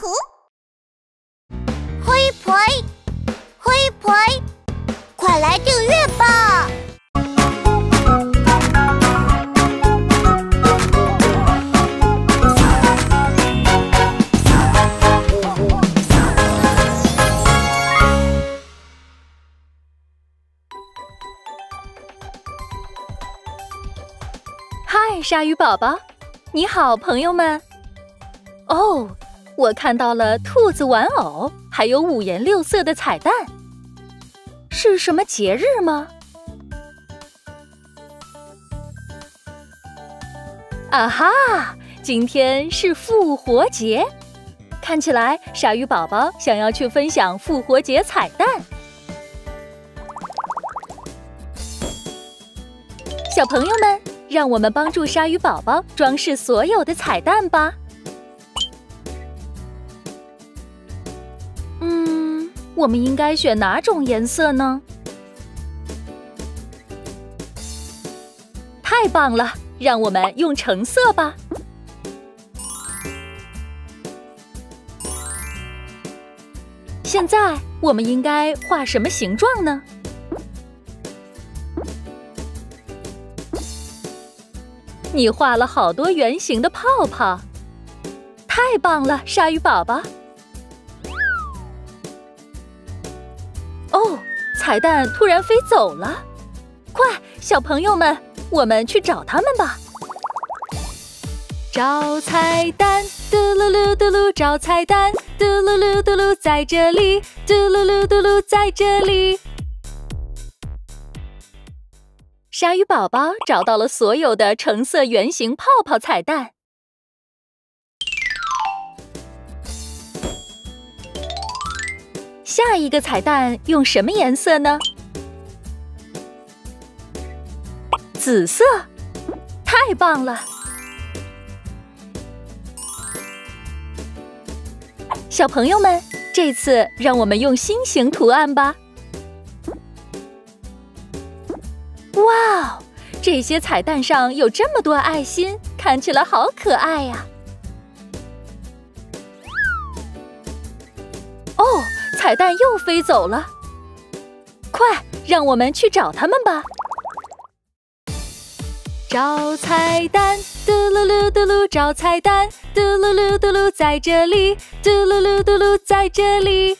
图。嘿呸，嘿呸，快来订阅吧！ 嗨，鲨鱼宝宝，你好，朋友们。哦，我看到了兔子玩偶，还有五颜六色的彩蛋。是什么节日吗？啊哈，今天是复活节。看起来鲨鱼宝宝想要去分享复活节彩蛋。小朋友们，让我们帮助鲨鱼宝宝装饰所有的彩蛋吧。我们应该选哪种颜色呢？太棒了，让我们用橙色吧。现在我们应该画什么形状呢？你画了好多圆形的泡泡，太棒了，鲨鱼宝宝！哦，彩蛋突然飞走了，快，小朋友们，我们去找它们吧！找彩蛋，嘟噜噜嘟噜，找彩蛋，嘟噜噜嘟噜，在这里，嘟噜噜嘟噜，在这里。鲨鱼宝宝找到了所有的橙色圆形泡泡彩蛋。下一个彩蛋用什么颜色呢？紫色，太棒了！小朋友们，这次让我们用心形图案吧。哇哦，这些彩蛋上有这么多爱心，看起来好可爱呀！哦，彩蛋又飞走了，快，让我们去找它们吧！找彩蛋，嘟噜噜嘟噜，找彩蛋，嘟噜噜嘟噜，在这里，嘟噜噜嘟噜，在这里。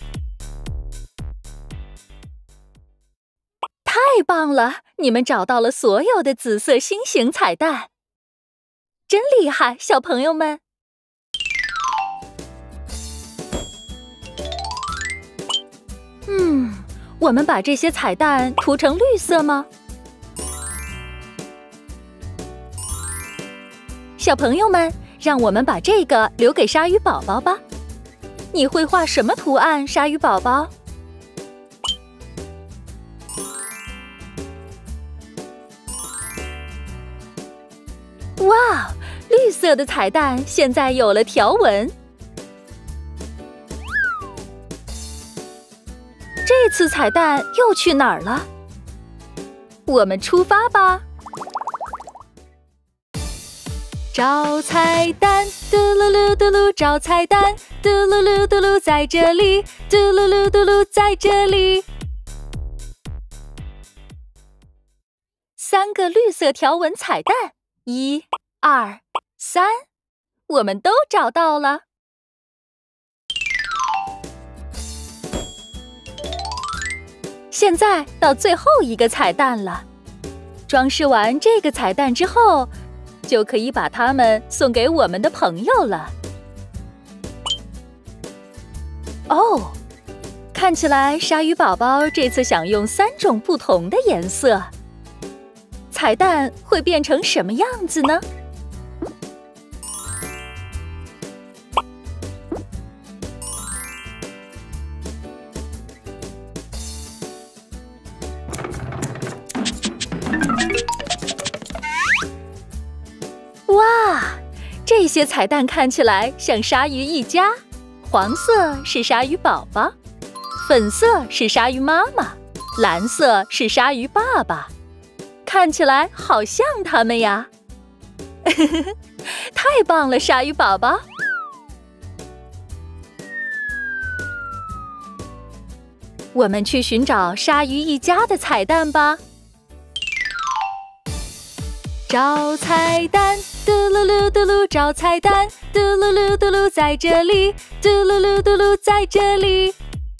太棒了！你们找到了所有的紫色心形彩蛋，真厉害，小朋友们！我们把这些彩蛋涂成绿色吗？小朋友们，让我们把这个留给鲨鱼宝宝吧。你会画什么图案，鲨鱼宝宝？哇，绿色的彩蛋现在有了条纹。这次彩蛋又去哪儿了？我们出发吧！找彩蛋，嘟噜噜嘟噜，找彩蛋，嘟噜噜嘟噜，在这里，嘟噜噜嘟噜，在这里。3个绿色条纹彩蛋，1、2、3，我们都找到了。现在到最后一个彩蛋了，装饰完这个彩蛋之后，就可以把它们送给我们的朋友了。哦，看起来鲨鱼宝宝这次想用3种不同的颜色，彩蛋会变成什么样子呢？哇，这些彩蛋看起来像鲨鱼一家，黄色是鲨鱼宝宝，粉色是鲨鱼妈妈，蓝色是鲨鱼爸爸，看起来好像他们呀。太棒了，鲨鱼宝宝！ 我们去寻找鲨鱼一家的彩蛋吧。找彩蛋，嘟噜噜嘟噜，找彩蛋，嘟噜噜嘟噜，在这里，嘟噜噜嘟噜，在这里。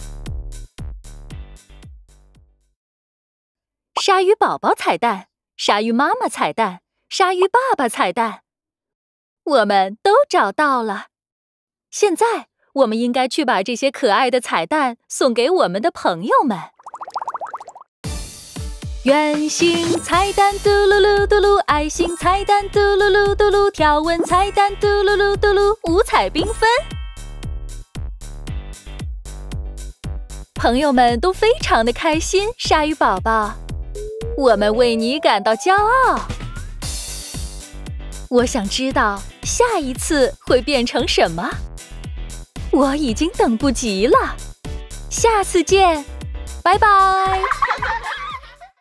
鲨鱼宝宝彩蛋，鲨鱼妈妈彩蛋，鲨鱼爸爸彩蛋，我们都找到了。现在，我们应该去把这些可爱的彩蛋送给我们的朋友们。圆形彩蛋，嘟噜噜嘟噜；爱心彩蛋，嘟噜噜嘟噜；条纹彩蛋，嘟噜噜嘟噜，五彩缤纷。朋友们都非常的开心，鲨鱼宝宝，我们为你感到骄傲。我想知道下一次会变成什么。我已经等不及了，下次见，拜拜！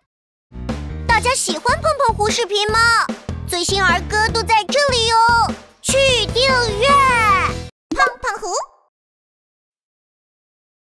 大家喜欢碰碰胡视频吗？最新儿歌都在这里哟。